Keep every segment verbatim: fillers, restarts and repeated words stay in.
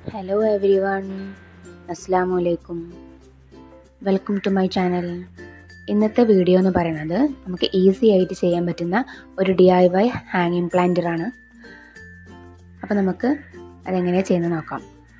Hello everyone, Assalamu alaikum. Welcome to my channel. ഇന്നത്തെ video എന്ന് പറയുന്നത് നമുക്ക് ഈസി ആയിട്ട് ചെയ്യാൻ പറ്റുന്ന ഒരു ഡി ഐ വൈ ഹാങ്ങിങ് പ്ലാന്റർ ആണ്. അപ്പോൾ നമുക്ക് അതെങ്ങനെ ചെയ്യുന്നത് നോക്കാം.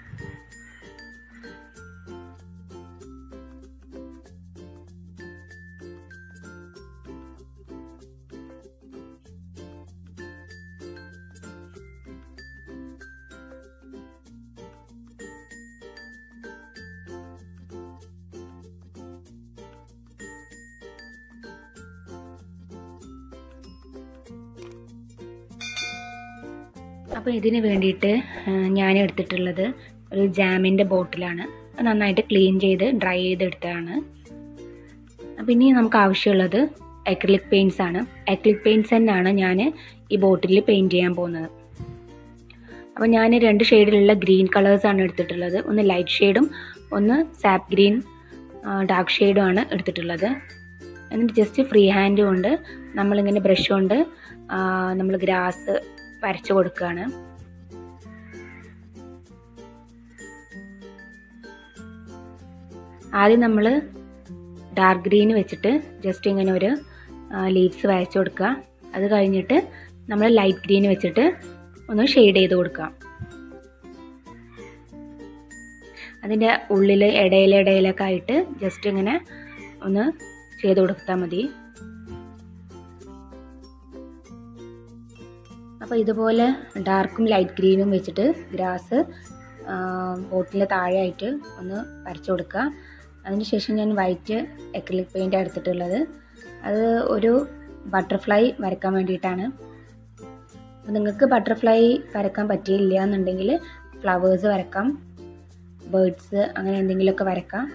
അപ്പോൾ ഇതിന് വേണ്ടിയിട്ട് ഞാൻ എടുത്തിട്ടുള്ളത് ഒരു ജാമിൻ്റെ ബോട്ടിലാണ്. നന്നായിട്ട് ക്ലീൻ ചെയ്ത് ഡ്രൈ ചെയ്തെടുത്തതാണ്. അപ്പോൾ ഇനി നമുക്ക് ആവശ്യമുള്ളത് അക്രിലിക് പെയിൻറ്റ്സ് ആണ്. അക്രിലിക് പെയിൻറ്റ്സ് തന്നെയാണ് ഞാൻ ഈ ബോട്ടിലിൽ പെയിൻറ്റ് ചെയ്യാൻ പോകുന്നത്. അപ്പോൾ ഞാൻ രണ്ട് ഷെയ്ഡിലുള്ള ഗ്രീൻ കളേഴ്സാണ് എടുത്തിട്ടുള്ളത്. ഒന്ന് ലൈറ്റ് ഷെയ്ഡും ഒന്ന് സാപ്പ് ഗ്രീൻ ഡാർക്ക് ഷെയ്ഡും ആണ് എടുത്തിട്ടുള്ളത്. എന്നിട്ട് ജസ്റ്റ് ഫ്രീ ഹാൻഡ് കൊണ്ട് നമ്മളിങ്ങനെ ബ്രഷ് കൊണ്ട് നമ്മൾ ഗ്രാസ് വരച്ചു കൊടുക്കുകയാണ്. ആദ്യം നമ്മൾ ഡാർക്ക് ഗ്രീൻ വെച്ചിട്ട് ജസ്റ്റ് ഇങ്ങനെ ഒരു ലീവ്സ് വരച്ചു കൊടുക്കുക. അത് കഴിഞ്ഞിട്ട് നമ്മൾ ലൈറ്റ് ഗ്രീൻ വെച്ചിട്ട് ഒന്ന് ഷെയ്ഡ് ചെയ്ത് കൊടുക്കുക. അതിൻ്റെ ഉള്ളിൽ ഇടയിലിടയിലൊക്കെ ആയിട്ട് ജസ്റ്റ് ഇങ്ങനെ ഒന്ന് ചെയ്ത് കൊടുത്താൽ മതി. അപ്പോൾ ഇതുപോലെ ഡാർക്കും ലൈറ്റ് ഗ്രീനും വെച്ചിട്ട് ഗ്രാസ് ബോട്ടിൻ്റെ താഴെയായിട്ട് ഒന്ന് വരച്ചു കൊടുക്കുക. അതിന് ശേഷം ഞാൻ വൈറ്റ് അക്രിലിക് പെയിൻ്റ് എടുത്തിട്ടുള്ളത്. അത് ഒരു ബട്ടർഫ്ലൈ വരയ്ക്കാൻ വേണ്ടിയിട്ടാണ്. അപ്പോൾ നിങ്ങൾക്ക് ബട്ടർഫ്ലൈ വരയ്ക്കാൻ പറ്റിയില്ല എന്നുണ്ടെങ്കിൽ ഫ്ലവേഴ്സ് വരക്കാം, ബേർഡ്സ് അങ്ങനെ എന്തെങ്കിലുമൊക്കെ വരക്കാം.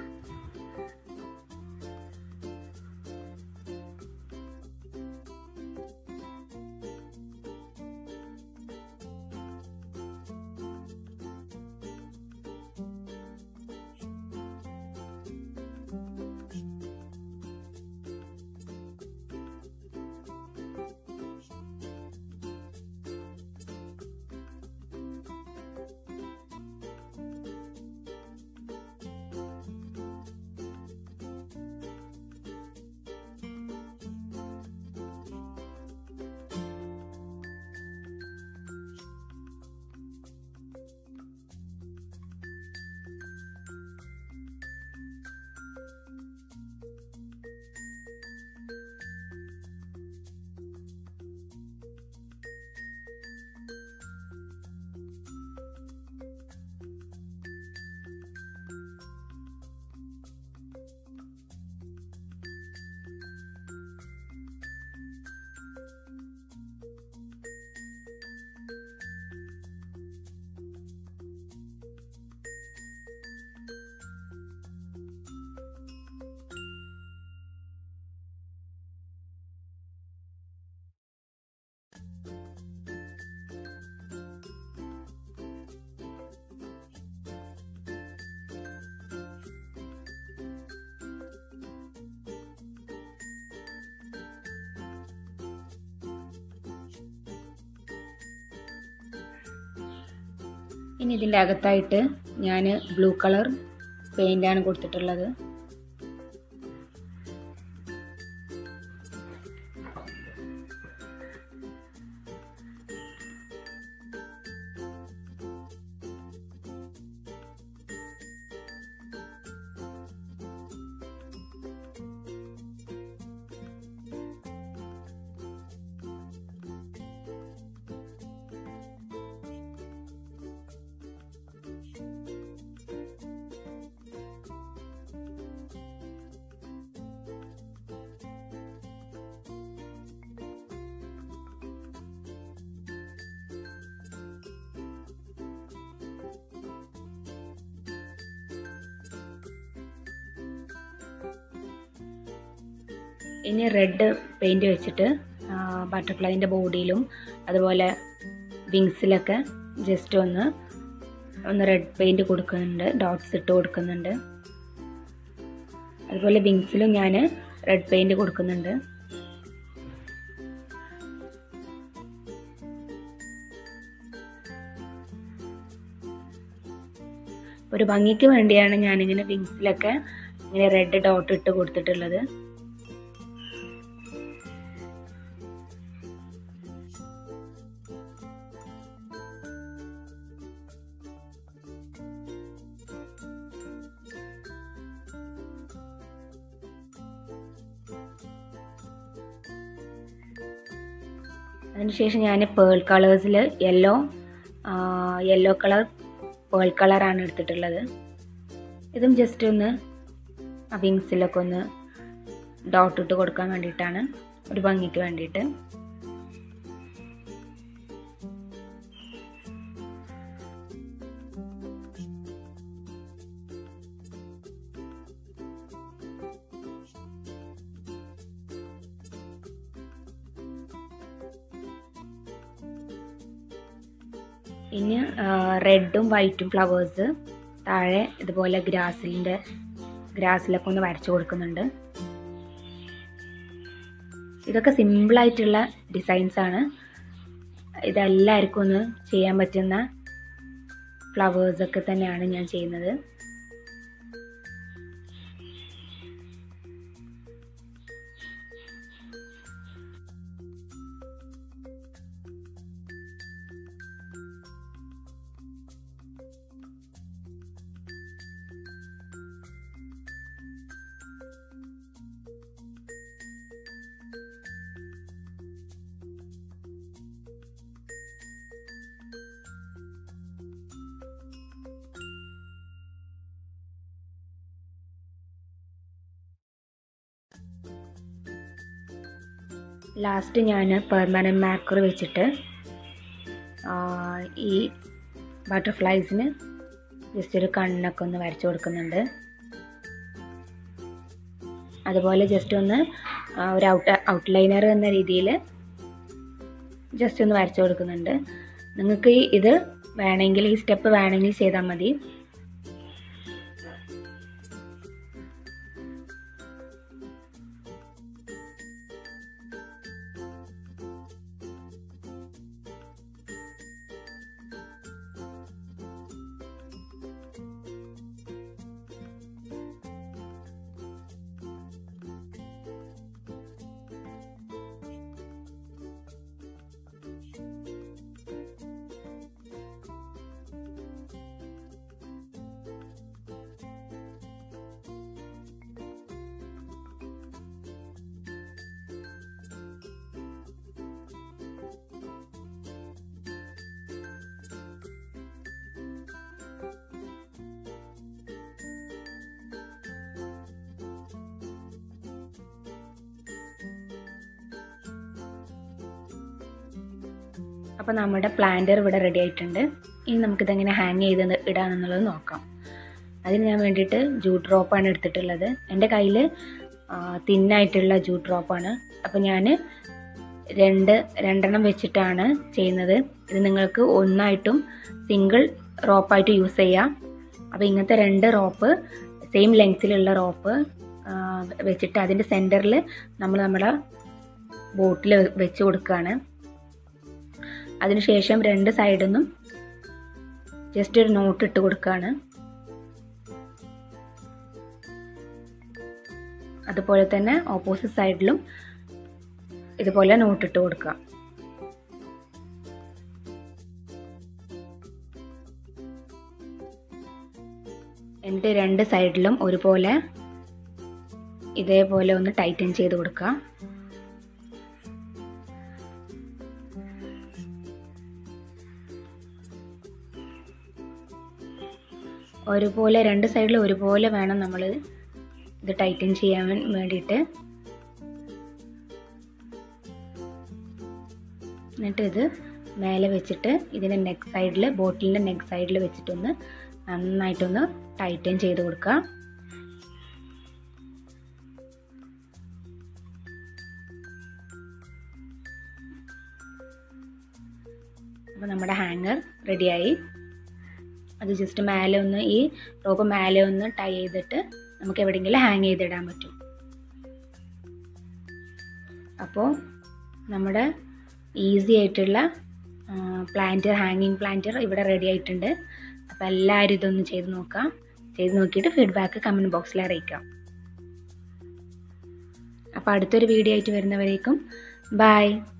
ഇനി ഇതിൻ്റെ അകത്തായിട്ട് ഞാൻ ബ്ലൂ കളർ പെയിൻ്റാണ് കൊടുത്തിട്ടുള്ളത്. ഇനി റെഡ് പെയിൻറ് വെച്ചിട്ട് ബട്ടർഫ്ലൈൻ്റെ ബോഡിയിലും അതുപോലെ വിങ്സിലൊക്കെ ജസ്റ്റ് ഒന്ന് ഒന്ന് റെഡ് പെയിൻറ് കൊടുക്കുന്നുണ്ട്, ഡോട്ട്സ് ഇട്ട് കൊടുക്കുന്നുണ്ട്. അതുപോലെ വിങ്സിലും ഞാൻ റെഡ് പെയിൻറ് കൊടുക്കുന്നുണ്ട്. ഒരു ഭംഗിക്ക് വേണ്ടിയാണ് ഞാനിങ്ങനെ വിങ്സിലൊക്കെ ഇങ്ങനെ റെഡ് ഡോട്ട് ഇട്ട് കൊടുത്തിട്ടുള്ളത്. അതിനുശേഷം ഞാൻ പേൾ കളേഴ്സിൽ യെല്ലോ യെല്ലോ കളർ പേൾ കളറാണ് എടുത്തിട്ടുള്ളത്. ഇതും ജസ്റ്റ് ഒന്ന് ആ വിങ്സിലൊക്കെ ഒന്ന് ഡോട്ട് ഇട്ട് കൊടുക്കാൻ വേണ്ടിയിട്ടാണ്, ഒരു ഭംഗിക്ക് വേണ്ടിയിട്ട്. ഇനി റെഡും വൈറ്റും ഫ്ലവേഴ്സ് താഴെ ഇതുപോലെ ഗ്രാസിലിൻ്റെ ഗ്രാസിലൊക്കെ ഒന്ന് വരച്ചു കൊടുക്കുന്നുണ്ട്. ഇതൊക്കെ സിമ്പിളായിട്ടുള്ള ഡിസൈൻസാണ്. ഇതെല്ലാവർക്കും ഒന്ന് ചെയ്യാൻ പറ്റുന്ന ഫ്ലവേഴ്സൊക്കെ തന്നെയാണ് ഞാൻ ചെയ്യുന്നത്. ലാസ്റ്റ് ഞാൻ പെർമനൻറ്റ് മാർക്കർ വെച്ചിട്ട് ഈ ബട്ടർഫ്ലൈസിന് ജസ്റ്റ് ഒരു കണ്ണൊക്കെ ഒന്ന് വരച്ചു കൊടുക്കുന്നുണ്ട്. അതുപോലെ ജസ്റ്റ് ഒന്ന് ഒരു ഔട്ട് ഔട്ട്ലൈനർ എന്ന രീതിയിൽ ജസ്റ്റ് ഒന്ന് വരച്ചു കൊടുക്കുന്നുണ്ട്. നിങ്ങൾക്ക് ഇത് വേണമെങ്കിൽ ഈ സ്റ്റെപ്പ് വേണമെങ്കിൽ ചെയ്താൽ മതി. അപ്പോൾ നമ്മുടെ പ്ലാന്റർ ഇവിടെ റെഡി ആയിട്ടുണ്ട്. ഇനി നമുക്കിതെങ്ങനെ ഹാങ് ചെയ്ത് ഇടാമെന്നുള്ളത് നോക്കാം. അതിന് ഞാൻ വേണ്ടിയിട്ട് ജൂട്ട് റോപ്പാണ് എടുത്തിട്ടുള്ളത്. എൻ്റെ കയ്യിൽ തിന്നായിട്ടുള്ള ജൂട്ട് റോപ്പാണ്. അപ്പോൾ ഞാൻ രണ്ട് രണ്ടെണ്ണം വെച്ചിട്ടാണ് ചെയ്യുന്നത്. ഇത് നിങ്ങൾക്ക് ഒന്നായിട്ടും സിംഗിൾ റോപ്പായിട്ട് യൂസ് ചെയ്യാം. അപ്പോൾ ഇങ്ങനത്തെ രണ്ട് റോപ്പ് സെയിം ലെങ്ത്തിലുള്ള റോപ്പ് വെച്ചിട്ട് അതിൻ്റെ സെൻറ്ററിൽ നമ്മൾ നമ്മുടെ ബോട്ടിൽ വെച്ച് കൊടുക്കുകയാണ്. അതിനുശേഷം രണ്ട് സൈഡിൽ നിന്നും ജസ്റ്റ് ഒരു നോട്ട് ഇട്ട് കൊടുക്കുകയാണ്. അതുപോലെ തന്നെ ഓപ്പോസിറ്റ് സൈഡിലും ഇതുപോലെ നോട്ട് ഇട്ട് കൊടുക്കുക. എന്നിട്ട് രണ്ട് സൈഡിലും ഒരുപോലെ ഇതേപോലെ ഒന്ന് ടൈറ്റൻ ചെയ്ത് കൊടുക്കുക. ഒരുപോലെ രണ്ട് സൈഡിലും ഒരുപോലെ വേണം നമ്മൾ ഇത് ടൈറ്റൻ ചെയ്യാൻ വേണ്ടിയിട്ട്. എന്നിട്ട് ഇത് മേലെ വെച്ചിട്ട് ഇതിൻ്റെ നെക്ക് സൈഡിൽ ബോട്ടിലിൻ്റെ നെക്ക് സൈഡിൽ വെച്ചിട്ടൊന്ന് നന്നായിട്ടൊന്ന് ടൈറ്റൻ ചെയ്ത് കൊടുക്കുക. അപ്പോൾ നമ്മുടെ ഹാങ്ങർ റെഡിയായി. അത് ജസ്റ്റ് മേലെ ഒന്ന് ഈ റോപ്പ് മേലെ ഒന്ന് ടൈ ചെയ്തിട്ട് നമുക്ക് എവിടെയെങ്കിലും ഹാങ് ചെയ്തിടാൻ പറ്റും. അപ്പോൾ നമ്മുടെ ഈസി ആയിട്ടുള്ള പ്ലാന്റർ ഹാങ്ങിങ് പ്ലാന്റർ ഇവിടെ റെഡി ആയിട്ടുണ്ട്. അപ്പോൾ എല്ലാവരും ഇതൊന്ന് ചെയ്ത് നോക്കാം. ചെയ്ത് നോക്കിയിട്ട് ഫീഡ്ബാക്ക് കമൻറ്റ് ബോക്സിൽ അറിയിക്കാം. അപ്പോൾ അടുത്തൊരു വീഡിയോ ആയിട്ട് വരുന്നവരേക്കും ബൈ.